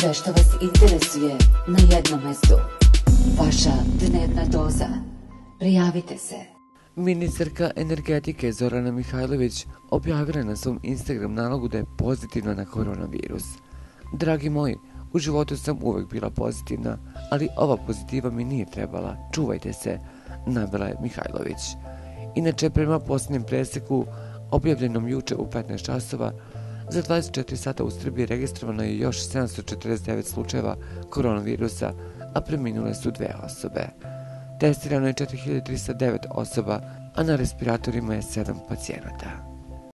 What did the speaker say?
Sve što vas interesuje na jednom mestu. Vaša dnevna doza. Prijavite se. Ministarka energetike Zorana Mihajlović objavila na svom Instagram nalogu da je pozitivna na koronavirus. Dragi moji, u životu sam uvek bila pozitivna, ali ova pozitiva mi nije trebala. Čuvajte se, navela je Mihajlović. Inače, prema posljednjem preseku, objavljenom juče u 15 časova, za 24 sata u Srbiji registrovano je još 749 slučajeva koronavirusa, a preminule su 2 osobe. Testirano je 4309 osoba, a na respiratorima je 7 pacijenata.